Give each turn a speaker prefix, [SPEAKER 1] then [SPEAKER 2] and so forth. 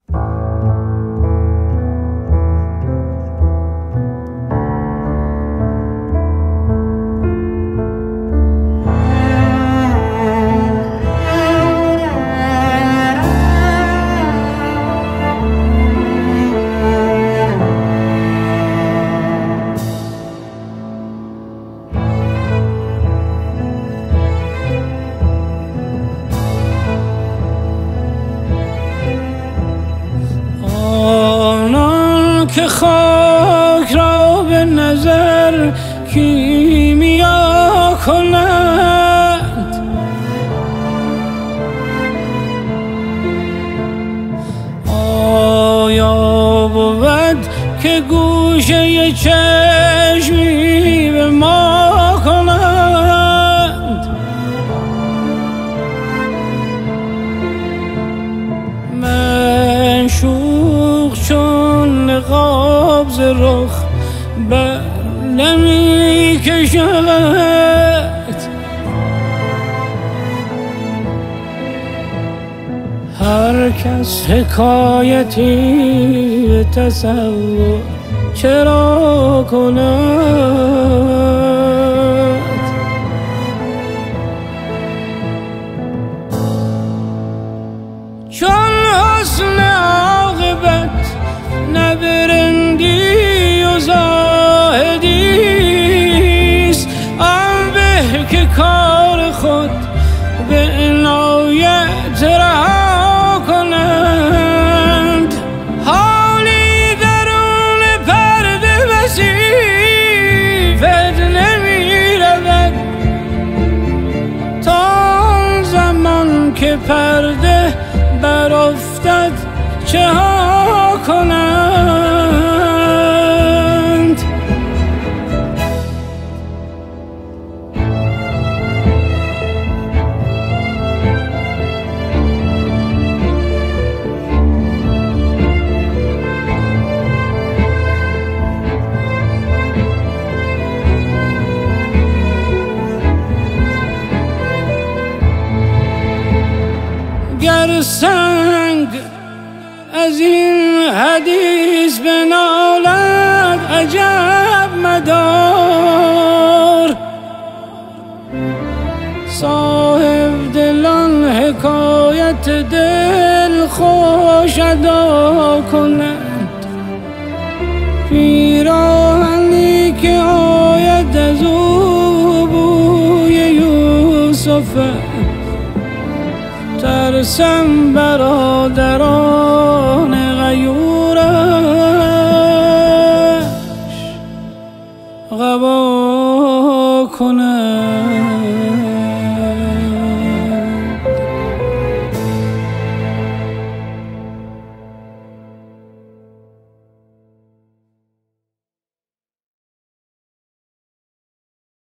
[SPEAKER 1] که خاک را به نظر کیمیا کنند، آیا بود که گوشه چشمی به ما کنند؟ من شوخ چون نقاب ز رخ بر نمی کشد، هر کس حکایتی به تصور چرا کند؟ چون حسن عاقبت نبرندی و زاهدیست، آن به که کار خود به عنایت رها کنند. حالی درون پرده وصیفت نمی رود، تا آن زمان که پرده برافتد چه ها کنند؟ گر سنگ از این حدیث بنالد عجب مدار، صاحب دلان حکایت دل خوش ادا کنند. پیراهنی که آید از او بوی یوسف، ترسم برادران غیورش قبا